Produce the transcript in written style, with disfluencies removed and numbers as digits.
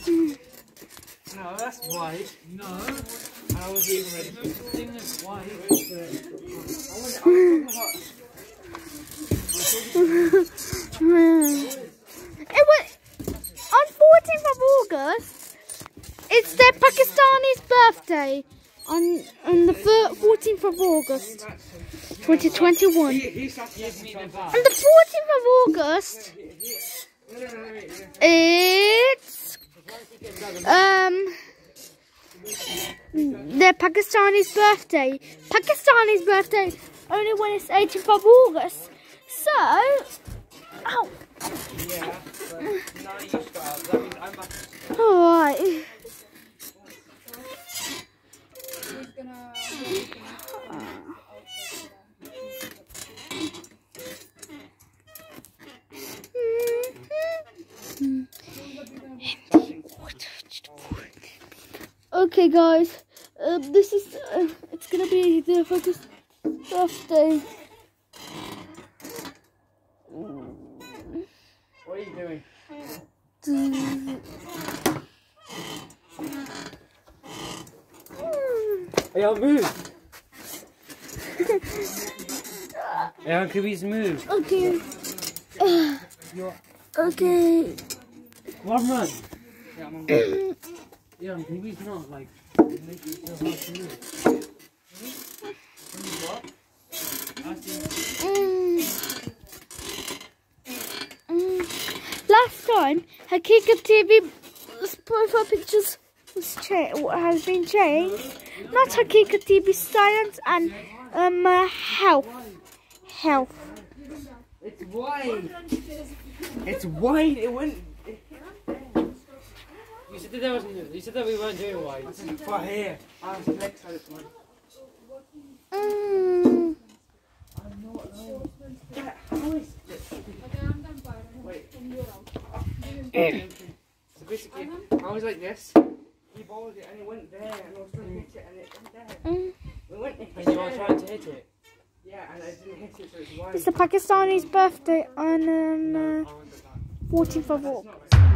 No, that's white. No. I was even ready. The thing that's white. It was on 14th of August. It's their Pakistani's birthday on the 14th of August, 2021. On the 14th of August, it's their Pakistani's birthday. Pakistani's birthday only when it's 18th of August. So, ow. Yeah, but now you start. That means I'm Alright. Okay, guys. This is it's gonna be the focus birthday. What are you doing? Hey, I'll move. Yeah, can we move? Okay. Okay. Come on, run. Yeah, I'm on. Yeah, maybe it's not like make it so hard to move. What? Last time, Hakika TV's profile pictures has been changed. Not Hakika TV Science and Health. It's white. It's white. It went. You said that there wasn't. You said that we weren't doing white. For here. I was next to this one. Yeah, how is this? Wait. So basically, I was like this. He balled it and it went there, and I was trying to hit it, and it went there. It went there. And you were trying to hit it. Yeah, and I didn't hit it, so it's white. It's the Pakistani's birthday on 14th of August.